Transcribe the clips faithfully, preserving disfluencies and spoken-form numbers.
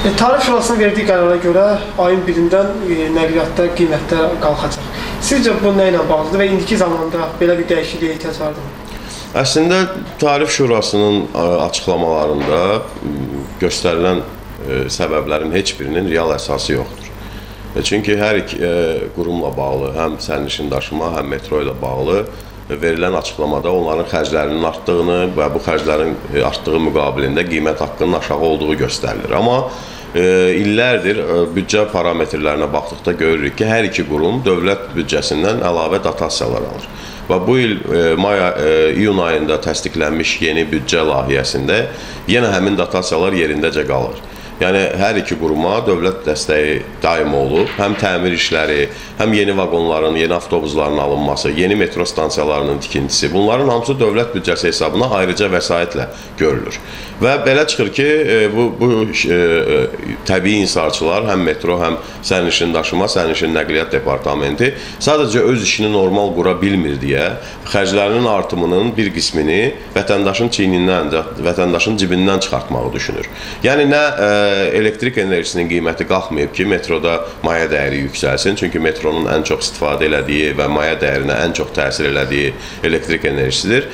E, Tarif Şurasının verdiyi qərara görə ayın birindən e, nəqliyyatda qiymətlər qalxacaq. Sizcə bu nə ilə bağlıdır və indiki zamanda belə bir dəyişikliyə ehtiyac vardır mı? Əslində, Tarif Şurasının açıqlamalarında göstərilən səbəblərin heç birinin real əsası yoxdur. Çünki hər iki qurumla bağlı, həm sərnişin daşıma, həm metro ilə bağlı verilən açıqlamada onların xərclərinin artdığını və bu xərclərin artdığı müqabilində qiymət haqqının aşağı olduğu göstərilir. Amma e, illərdir e, büdcə parametrlərinə baxdıqda görürük ki, hər iki qurum dövlət büdcəsindən əlavə dotasiyalar alır. Və bu il e, may, e, iyun ayında təsdiqlənmiş yeni büdcə layihəsində yenə həmin dotasiyalar yerindəcə qalır. Yəni, hər iki quruma dövlət dəstəyi daim olub, həm təmir işləri, həm yeni vaqonların, yeni avtobusların alınması, yeni metro stansiyalarının tikintisi, bunların hamısı dövlət büdcəsi hesabına ayrıca vəsaitlə görülür. Və belə çıxır ki, bu, bu e, təbii insarçılar, həm metro, həm sərnişin daşıma, sərnişin nəqliyyat departamenti sadəcə öz işini normal qura bilmir deyə xərclərinin artımının bir qismini vətəndaşın çiynindən, vətəndaşın cibindən çıxartmağı düşünür. Yəni, nə e, elektrik enerjisinin qiyməti qalxmayıb ki, metroda maya dəyəri yüksəlsin. Çünki metronun ən çox istifadə elədiyi və maya dəyərinə ən çox təsir elədiyi elektrik enerjisidir.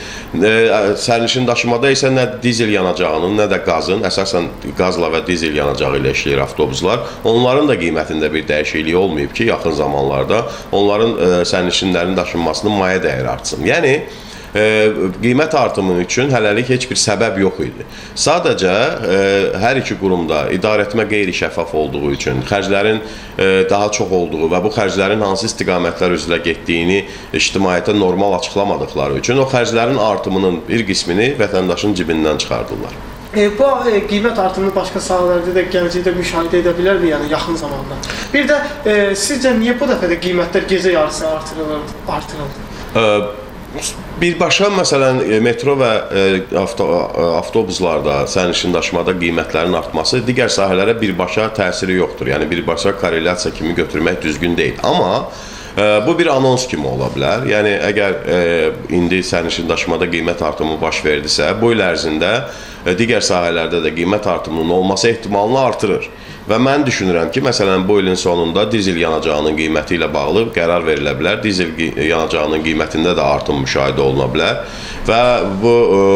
Sərnişin daşımada isə nə dizel yanacağının, nə də qazın, əsasən qazla və dizel yanacağı ilə işləyir avtobuslar. Onların da qiymətində bir dəyişiklik olmayıb ki, yaxın zamanlarda onların sərnişinlərin daşınmasının maya dəyəri artsın. Yəni, E, qiymət artımı üçün hələlik heç bir səbəb yox idi. Sadəcə e, hər iki qurumda idarəetmə qeyri-şəffaf olduğu üçün, xərclərin e, daha çox olduğu və bu xərclərin hansı istiqamətlər üzrə getdiyini ictimaiyyətə normal açıqlamadıqları üçün o xərclərin artımının bir qismini vətəndaşın cibindən çıxardırlar. E, bu e, qiymət artımını başqa sahələrdə də gələcəkdə müşahidə edə bilərmi, yəni yaxın zamanda? Bir də e, sizcə niyə bu dəfə də qiymətlər gecə yarısı artırılır, artırıldı? E, Birbaşa, məsələn, metro və avto, avtobuslarda, sərnişin daşımada qiymətlərin artması digər sahələrə birbaşa təsiri yoxdur. Yəni, birbaşa korrelyasiya kimi götürmək düzgün deyil. Amma bu bir anons kimi ola bilər. Yəni, əgər indi sərnişin daşımada qiymət artımı baş verdisə, bu il ərzində digər sahələrdə də qiymət artımının olması ehtimalını artırır. Və mən düşünürəm ki, məsələn, bu ilin sonunda dizel yanacağının qiyməti ilə bağlı qərar verilə bilər. Dizel yanacağının qiymətində də artım müşahidə oluna bilər. Və bu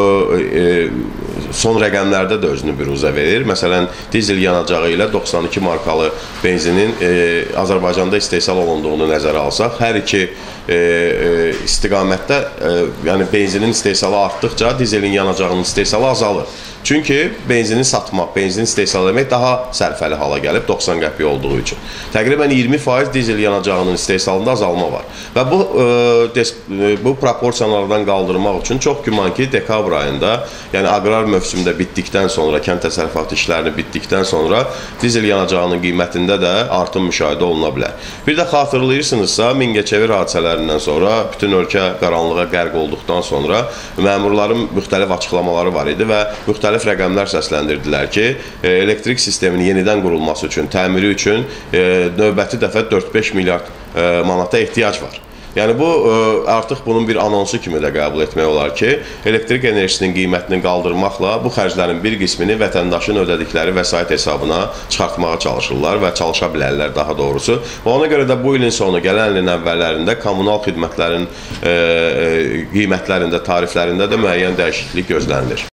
e, son rəqəmlərdə də özünü büruzə verir. Məsələn, dizel yanacağı ilə doxsan iki markalı benzinin e, Azərbaycanda istehsal olunduğunu nəzərə alsaq, hər iki e, e, istiqamətdə e, yəni benzinin istehsalı artdıqca dizelin yanacağının istehsalı azalır. Çünki benzini satmaq, benzin istehsal etmək daha sərfəli hala gəlib doxsan qəpik olduğu üçün. Təqribən iyirmi faiz dizel yanacağının istehsalında azalma var. Və bu, e, bu proporsiyalardan qaldırmaq üçün çox güman ki, dekabr ayında, yəni aqrar mövsümdə bitdikdən sonra, kənd təsərrüfatı işlərini bitdikdən sonra dizel yanacağının qiymətində də artım müşahidə oluna bilər. Bir də xatırlayırsınızsa, Mingəçevir hadisələrindən sonra, bütün ölkə qaranlığa qərq olduqdan sonra məmurların müxtəlif açıqlamaları var idi və müxtəlif rəqəmlər səsləndirdilər ki, elektrik sisteminin yenidən qurulması üçün, təmiri üçün növbəti dəfə dörd beş milyard manata ehtiyac var. Yəni, bu artıq bunun bir anonsu kimi də qəbul etmək olar ki, elektrik enerjisinin qiymətini qaldırmaqla bu xərclərin bir qismini vətəndaşın ödədikləri vəsait hesabına çıxartmağa çalışırlar və çalışa bilərlər daha doğrusu. Və ona görə də bu ilin sonu, gələn ilin əvvəllərində kommunal xidmətlərin qiymətlərində, tariflərində də müəyyən dəyişiklik gözlənilir.